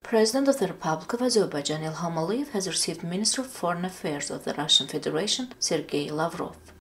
President of the Republic of Azerbaijan Ilham Aliyev has received Minister of Foreign Affairs of the Russian Federation Sergei Lavrov.